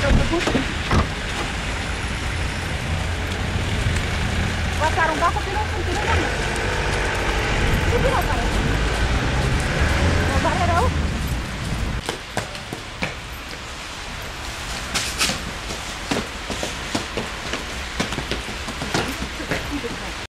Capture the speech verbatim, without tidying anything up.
V-ați aruncat copilul în fântână, doamnă? Ce bine o pare? Vă pare rău?